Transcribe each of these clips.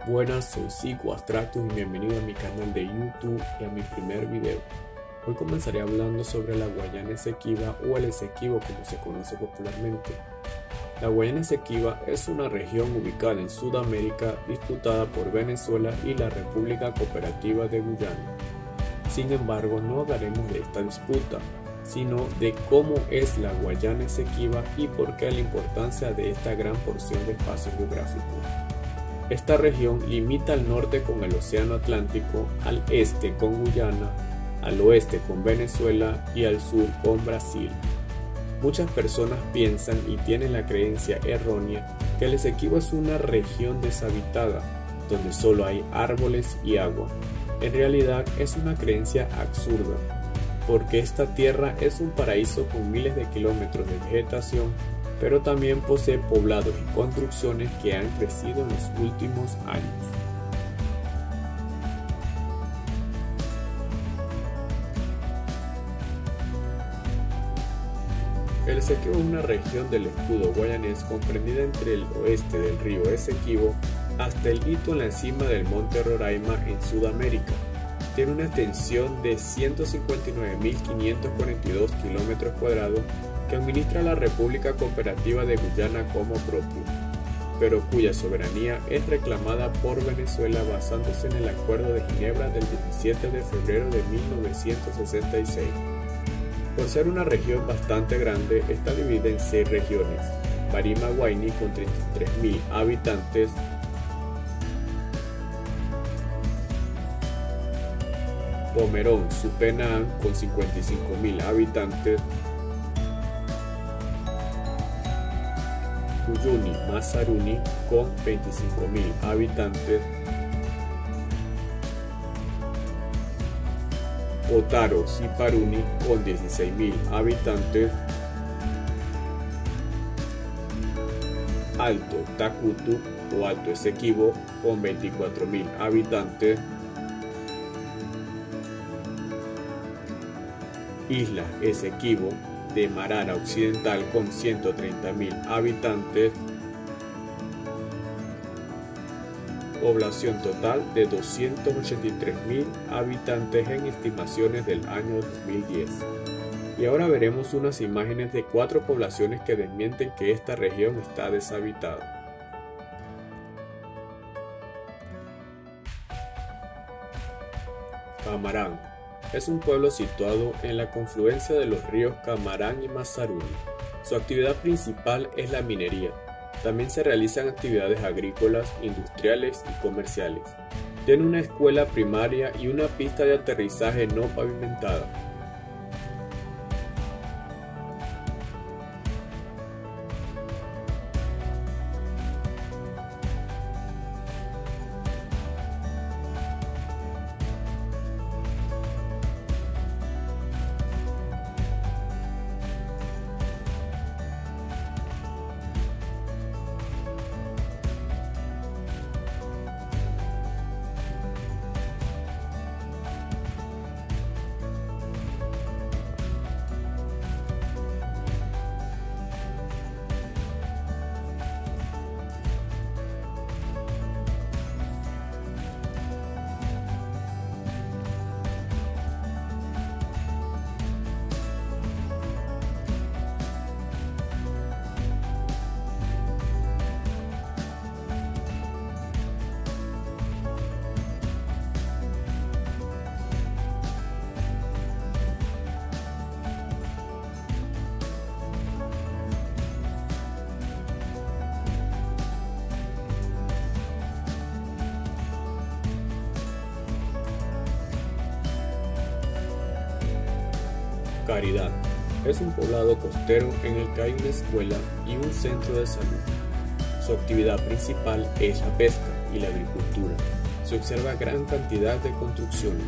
Buenas, soy Psico Abstractus y bienvenido a mi canal de YouTube y a mi primer video. Hoy comenzaré hablando sobre la Guayana Esequiba o el Esequibo como se conoce popularmente. La Guayana Esequiba es una región ubicada en Sudamérica disputada por Venezuela y la República Cooperativa de Guyana. Sin embargo, no hablaremos de esta disputa, sino de cómo es la Guayana Esequiba y por qué la importancia de esta gran porción de espacio geográfico. Esta región limita al norte con el Océano Atlántico, al este con Guyana, al oeste con Venezuela y al sur con Brasil. Muchas personas piensan y tienen la creencia errónea que el Esequibo es una región deshabitada, donde solo hay árboles y agua. En realidad es una creencia absurda, porque esta tierra es un paraíso con miles de kilómetros de vegetación, pero también posee poblados y construcciones que han crecido en los últimos años. El Esequibo es una región del escudo guayanés comprendida entre el oeste del río Esequibo hasta el hito en la cima del monte Roraima en Sudamérica. Tiene una extensión de 159.542 kilómetros cuadrados que administra la República Cooperativa de Guyana como propio, pero cuya soberanía es reclamada por Venezuela basándose en el Acuerdo de Ginebra del 17 de febrero de 1966. Por ser una región bastante grande, está dividida en 6 regiones: Barima-Guayni con 33.000 habitantes, Pomerón-Supenaán con 55.000 habitantes, Uyuni-Mazaruni con 25.000 habitantes, Otaro-Siparuni con 16.000 habitantes, Alto Tacutu o Alto Esequibo con 24.000 habitantes, Isla Esequibo de Marara Occidental con 130.000 habitantes, población total de 283.000 habitantes en estimaciones del año 2010. Y ahora veremos unas imágenes de 4 poblaciones que desmienten que esta región está deshabitada. Camarán es un pueblo situado en la confluencia de los ríos Camarán y Mazaruni. Su actividad principal es la minería. También se realizan actividades agrícolas, industriales y comerciales. Tiene una escuela primaria y una pista de aterrizaje no pavimentada. Caridad es un poblado costero en el que hay una escuela y un centro de salud. Su actividad principal es la pesca y la agricultura. Se observa gran cantidad de construcciones.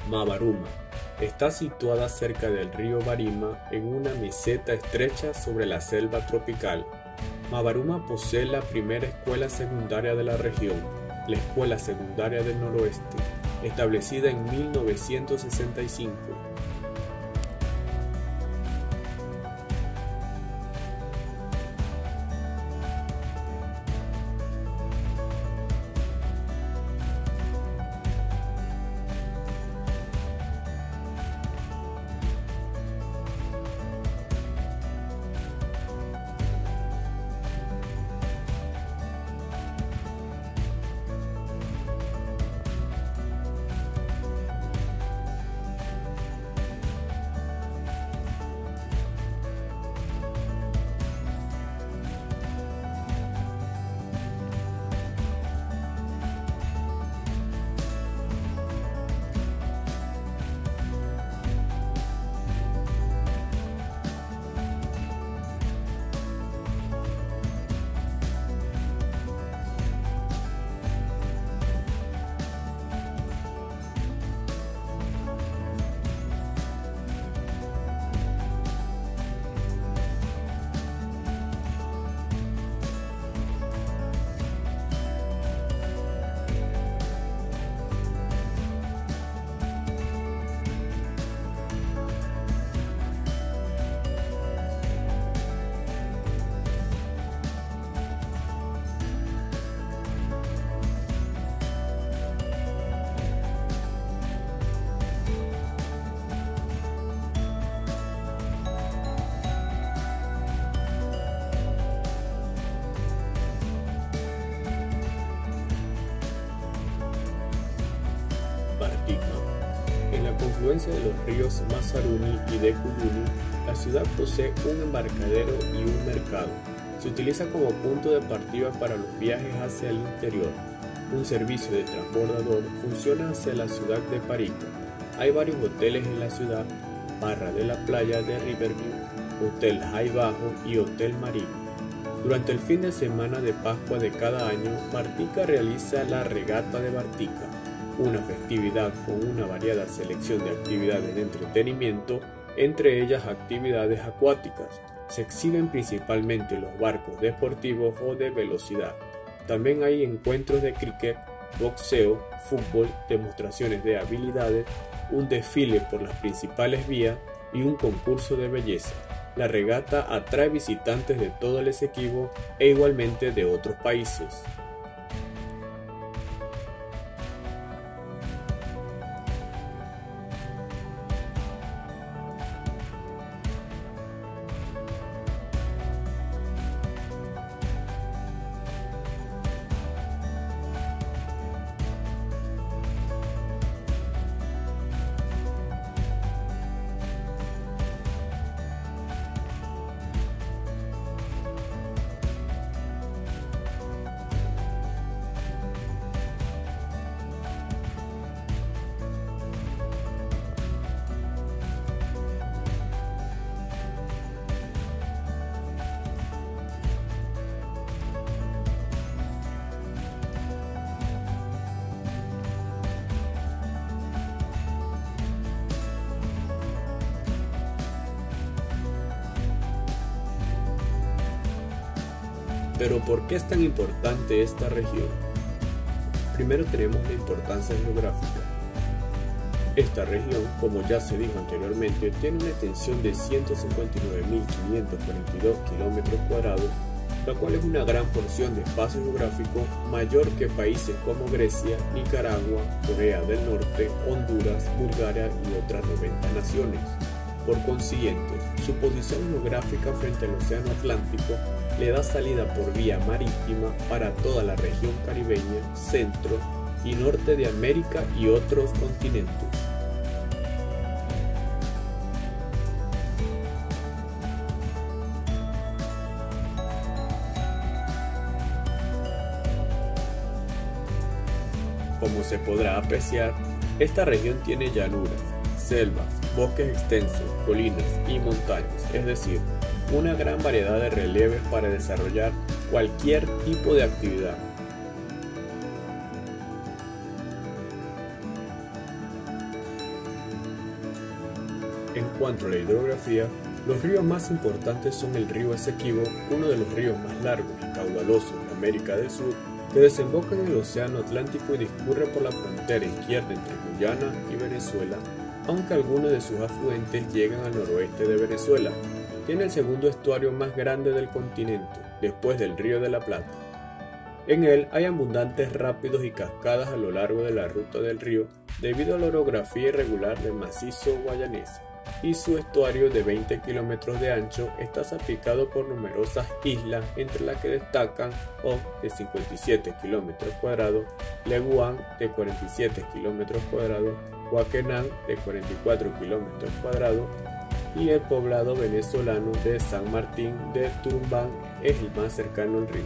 Mabaruma. Está situada cerca del río Barima en una meseta estrecha sobre la selva tropical. Mabaruma posee la primera escuela secundaria de la región, la Escuela Secundaria del Noroeste, establecida en 1965. En la confluencia de los ríos Mazaruni y Decuyuni, la ciudad posee un embarcadero y un mercado. Se utiliza como punto de partida para los viajes hacia el interior. Un servicio de transbordador funciona hacia la ciudad de Parika. Hay varios hoteles en la ciudad: Barra de la Playa de Riverview, Hotel High Bajo y Hotel Marino. Durante el fin de semana de Pascua de cada año, Bartica realiza la Regata de Bartica, una festividad con una variada selección de actividades de entretenimiento, entre ellas actividades acuáticas. Se exhiben principalmente los barcos deportivos o de velocidad. También hay encuentros de cricket, boxeo, fútbol, demostraciones de habilidades, un desfile por las principales vías y un concurso de belleza. La regata atrae visitantes de todo el Esequibo e igualmente de otros países. Pero ¿por qué es tan importante esta región? Primero tenemos la importancia geográfica. Esta región, como ya se dijo anteriormente, tiene una extensión de 159.542 km², la cual es una gran porción de espacio geográfico, mayor que países como Grecia, Nicaragua, Corea del Norte, Honduras, Bulgaria y otras 90 naciones. Por consiguiente, su posición geográfica frente al Océano Atlántico le da salida por vía marítima para toda la región caribeña, centro y norte de América y otros continentes. Como se podrá apreciar, esta región tiene llanuras, selvas, bosques extensos, colinas y montañas, es decir, una gran variedad de relieves para desarrollar cualquier tipo de actividad. En cuanto a la hidrografía, los ríos más importantes son el río Esequibo, uno de los ríos más largos y caudalosos de América del Sur, que desemboca en el Océano Atlántico y discurre por la frontera izquierda entre Guyana y Venezuela, aunque algunos de sus afluentes llegan al noroeste de Venezuela. Tiene el segundo estuario más grande del continente, después del Río de la Plata. En él hay abundantes rápidos y cascadas a lo largo de la ruta del río debido a la orografía irregular del macizo guayanés, y su estuario de 20 kilómetros de ancho está salpicado por numerosas islas, entre las que destacan O de 57 kilómetros cuadrados, Leguán de 47 kilómetros cuadrados, Huaquenán de 44 kilómetros cuadrados y el poblado venezolano de San Martín de Turumbán es el más cercano al río.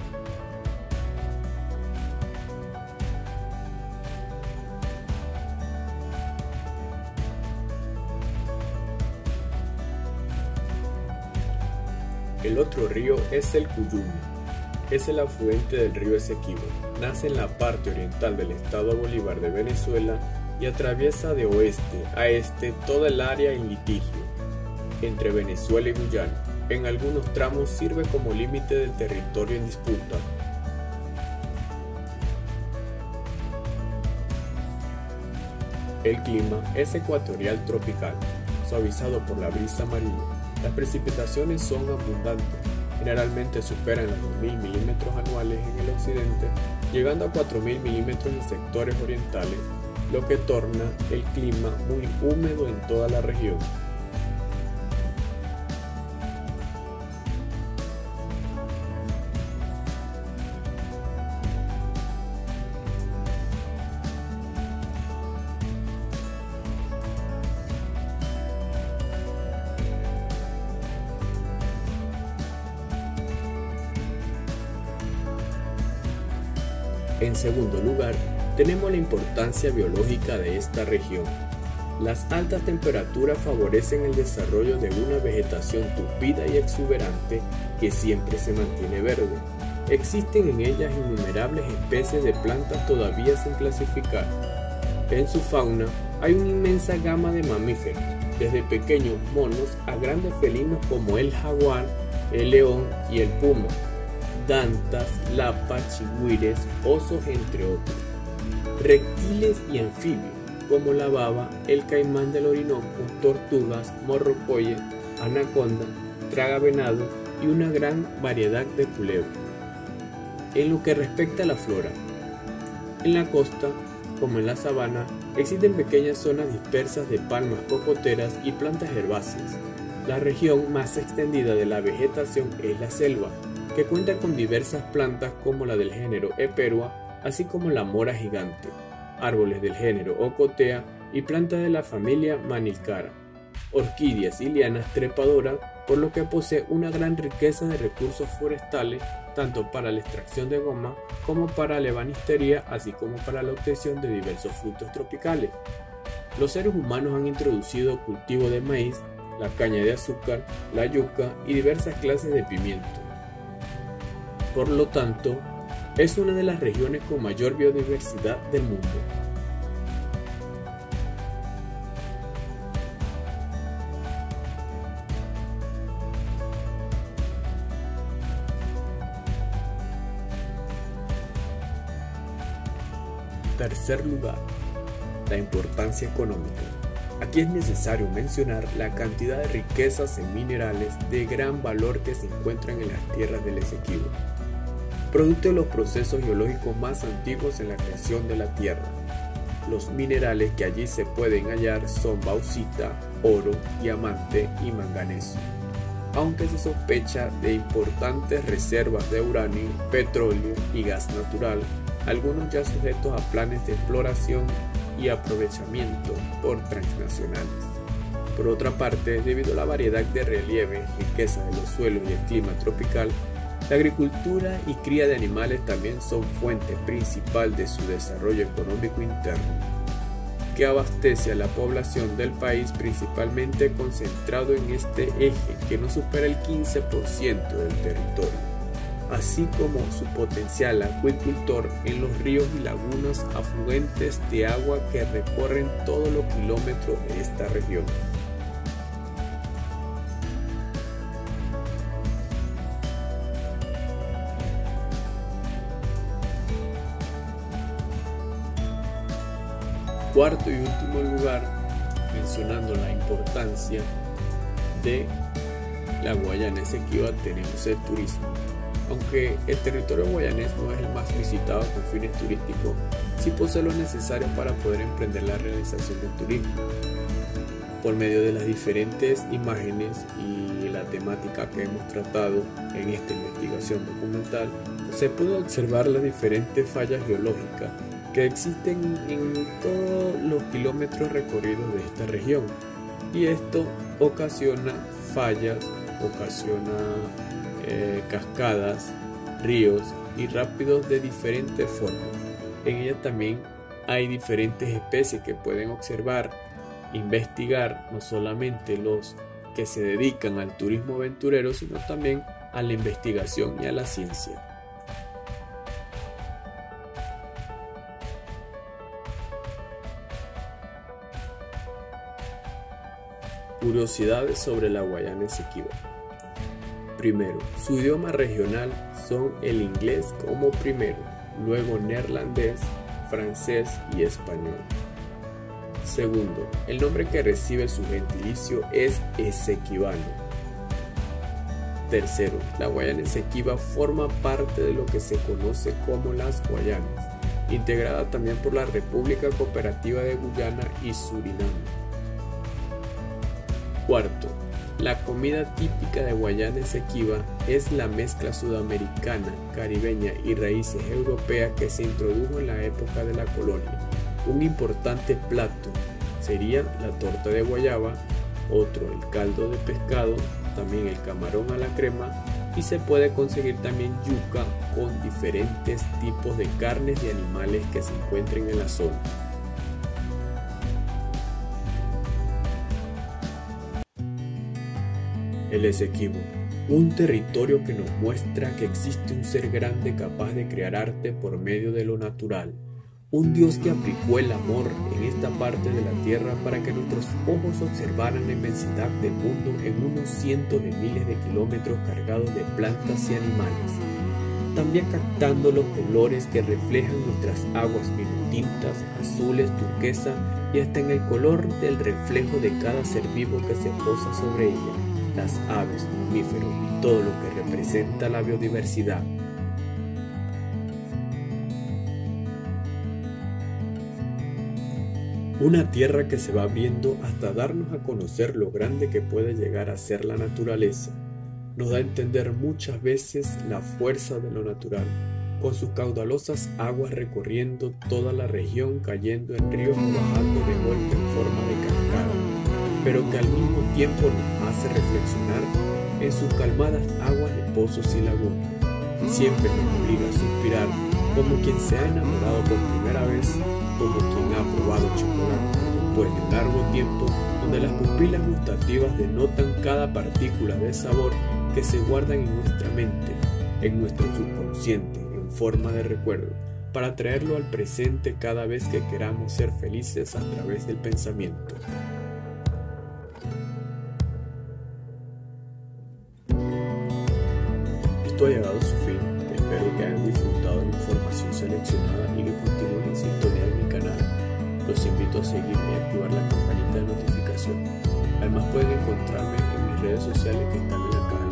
El otro río es el Cuyumi. Es el afluente del río Esequibo. Nace en la parte oriental del estado Bolívar de Venezuela y atraviesa de oeste a este toda el área en litigio entre Venezuela y Guyana. En algunos tramos sirve como límite del territorio en disputa. El clima es ecuatorial tropical, suavizado por la brisa marina. Las precipitaciones son abundantes, generalmente superan los 2.000 milímetros anuales en el occidente, llegando a 4.000 milímetros en sectores orientales, lo que torna el clima muy húmedo en toda la región. En segundo lugar, tenemos la importancia biológica de esta región. Las altas temperaturas favorecen el desarrollo de una vegetación tupida y exuberante que siempre se mantiene verde. Existen en ellas innumerables especies de plantas todavía sin clasificar. En su fauna hay una inmensa gama de mamíferos, desde pequeños monos a grandes felinos como el jaguar, el león y el puma, dantas, lapas, chigüires, osos, entre otros. Reptiles y anfibios, como la baba, el caimán del Orinoco, tortugas, morrocoye, anaconda, tragavenado y una gran variedad de culebras. En lo que respecta a la flora, en la costa, como en la sabana, existen pequeñas zonas dispersas de palmas cocoteras y plantas herbáceas. La región más extendida de la vegetación es la selva, que cuenta con diversas plantas como la del género Eperua, así como la mora gigante, árboles del género Ocotea y plantas de la familia Manilcara, orquídeas y lianas trepadoras, por lo que posee una gran riqueza de recursos forestales, tanto para la extracción de goma como para la ebanistería, así como para la obtención de diversos frutos tropicales. Los seres humanos han introducido cultivo de maíz, la caña de azúcar, la yuca y diversas clases de pimiento. Por lo tanto, es una de las regiones con mayor biodiversidad del mundo. Tercer lugar, la importancia económica. Aquí es necesario mencionar la cantidad de riquezas en minerales de gran valor que se encuentran en las tierras del Esequibo, producto de los procesos geológicos más antiguos en la creación de la Tierra. Los minerales que allí se pueden hallar son bauxita, oro, diamante y manganeso, aunque se sospecha de importantes reservas de uranio, petróleo y gas natural, algunos ya sujetos a planes de exploración y aprovechamiento por transnacionales. Por otra parte, debido a la variedad de relieve, riqueza de los suelos y el clima tropical, la agricultura y cría de animales también son fuente principal de su desarrollo económico interno, que abastece a la población del país, principalmente concentrado en este eje que no supera el 15% del territorio, así como su potencial acuicultor en los ríos y lagunas afluentes de agua que recorren todos los kilómetros de esta región. cuarto y último lugar, mencionando la importancia de la Guayana Esequiba, tenemos el turismo. Aunque el territorio guayanés no es el más visitado con fines turísticos, sí posee lo necesario para poder emprender la realización del turismo. Por medio de las diferentes imágenes y la temática que hemos tratado en esta investigación documental, se puede observar las diferentes fallas geológicas que existen en todos los kilómetros recorridos de esta región, y esto ocasiona fallas, cascadas, ríos y rápidos de diferentes formas. En ella también hay diferentes especies que pueden observar, investigar, no solamente los que se dedican al turismo aventurero, sino también a la investigación y a la ciencia. Curiosidades sobre la Guayana Esequiba. Primero, su idioma regional son el inglés como primero, luego neerlandés, francés y español. Segundo, el nombre que recibe su gentilicio es esequibano. Tercero, la Guayana Esequiba forma parte de lo que se conoce como las Guayanas, integrada también por la República Cooperativa de Guyana y Surinam. Cuarto, la comida típica de Guayana Esequiba es la mezcla sudamericana, caribeña y raíces europeas que se introdujo en la época de la colonia. Un importante plato sería la torta de guayaba, otro el caldo de pescado, también el camarón a la crema, y se puede conseguir también yuca con diferentes tipos de carnes y animales que se encuentren en la zona. El Esequibo, un territorio que nos muestra que existe un ser grande capaz de crear arte por medio de lo natural, un Dios que aplicó el amor en esta parte de la tierra para que nuestros ojos observaran la inmensidad del mundo en unos cientos de miles de kilómetros cargados de plantas y animales, también captando los colores que reflejan nuestras aguas vinotintas, azules, turquesa y hasta en el color del reflejo de cada ser vivo que se posa sobre ella, las aves, mamíferos y todo lo que representa la biodiversidad. Una tierra que se va abriendo hasta darnos a conocer lo grande que puede llegar a ser la naturaleza. Nos da a entender muchas veces la fuerza de lo natural, con sus caudalosas aguas recorriendo toda la región, cayendo en ríos o bajando de golpe en forma de cascada, pero que al mismo tiempo nos hace reflexionar en sus calmadas aguas de pozos y lagunas. Siempre nos obliga a suspirar como quien se ha enamorado por primera vez, como quien ha probado chocolate después de un largo tiempo, donde las pupilas gustativas denotan cada partícula de sabor que se guardan en nuestra mente, en nuestro subconsciente, en forma de recuerdo, para traerlo al presente cada vez que queramos ser felices a través del pensamiento. Esto ha llegado a su fin. Espero que hayan disfrutado de la información seleccionada y que continúen en sintonía de mi canal. Los invito a seguirme y activar la campanita de notificación. Además pueden encontrarme en mis redes sociales que están en la caja